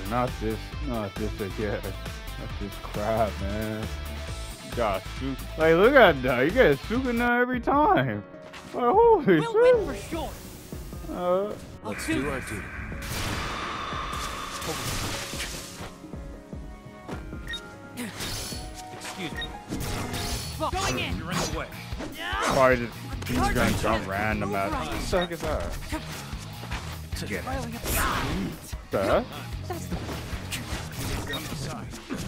not this again. That's just crap, man. You got Suka. Like, look at that. You get Sukuna every time. Like, holy shit. We'll win for sure. Let's do our duty. Excuse me. Going in. You're in the way. Probably just he's gonna jump random at. What the fuck is that? Get it. Piling up. The heck? Come aside.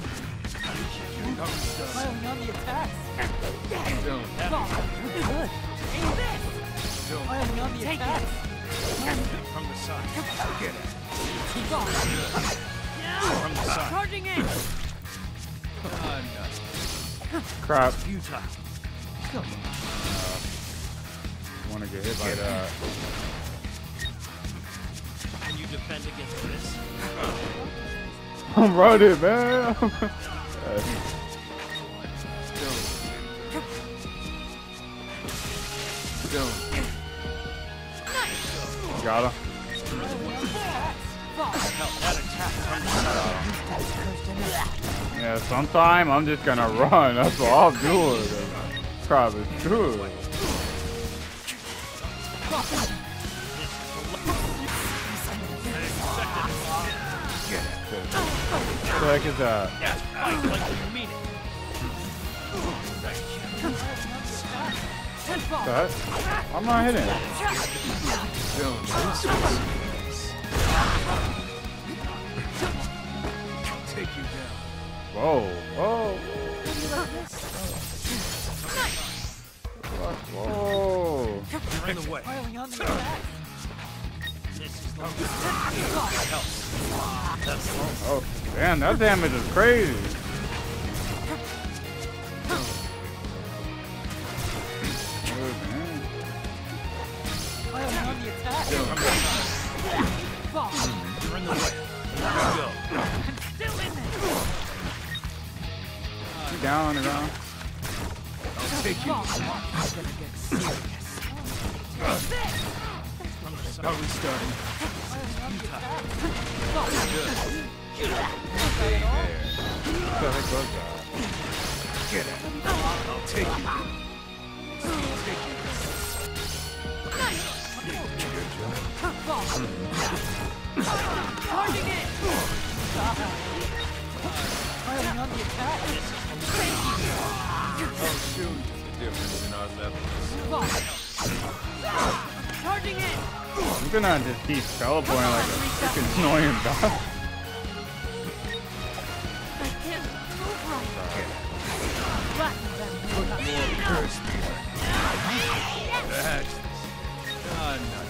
Piling on the attacks. Don't. Fuck. Good. Aim this. Don't. Piling on the attacks. From the side. Get it. Keep on. From the side. Charging in. Crap. Futile. Wanna get hit by that. Can you defend against this? I'm running, man. Don't. Got him. That attack from the side. Yeah, sometime I'm just gonna run. That's what I'll do. Crap is good. What the heck is that? Yes, fight like you mean it. What? I'm not hitting. Take you down. Whoa, whoa. Whoa. You're in the way. Piling on the attacks. This is the help. Oh, damn, that damage is crazy. Good, man. Piling on the attacks. Fuck. You're in the way. Go. Still in there. You down on the ground? I'll take you. It's gonna get serious. How are we starting? What the heck was that? Get it. I'll take you. Charging in. Piling on the attack. I'll show you the difference in our levels. Charging in. I'm gonna just keep teleporting like a freaking annoying dog. I can't move right. Flatten them. Curse me. That's not.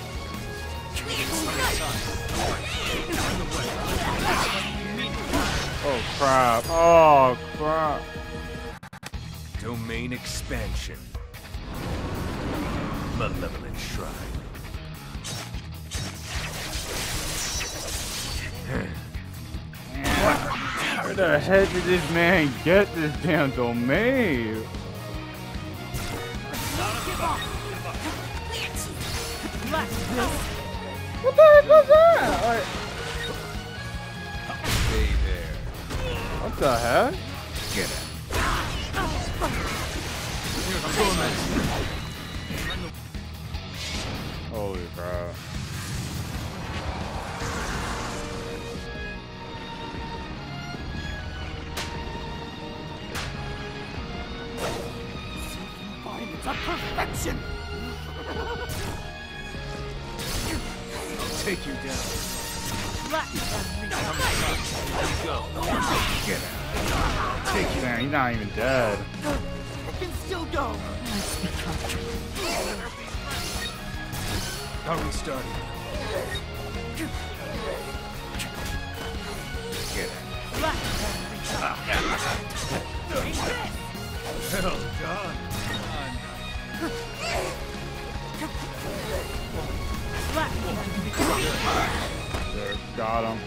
Oh crap. Oh crap. Domain expansion. Malevolent Shrine. Where the heck did this man get this damn domain? What the heck was that? Like, Stay there. what the heck? Get it. Holy crap. It's a perfection. I'll take you down. Flatten them. Go. Get it. Take you, man. He's not even dead. I can still go. How are we starting? Get it. Hell, God. There, got him.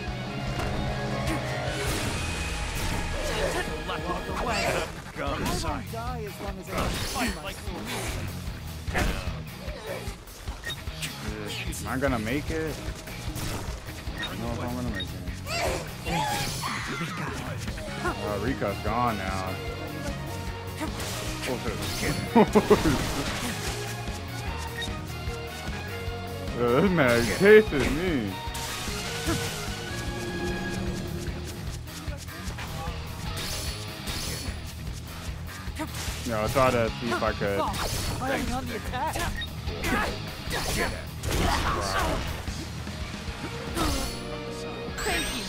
Go inside. Die as long as I can fight like Am I gonna make it? I don't know if I'm gonna make it. Oh, Rika's gone now. Oh, shit. This man chasing me. Yeah, I'll try to see if I could. Firing on the attack. Get it. Thank you.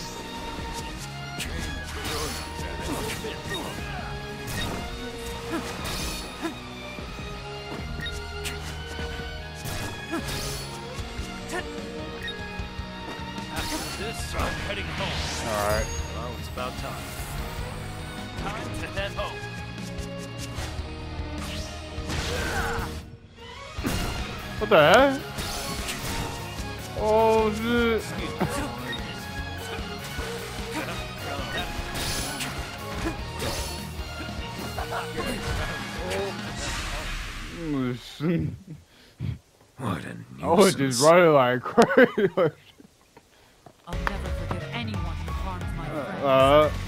After this, I'm heading home. Alright. Well, it's about time. Time to head home. What the heck? Oh shit. What a I was just nuisance. running like crazy. I'll never forgive anyone who harms my friends.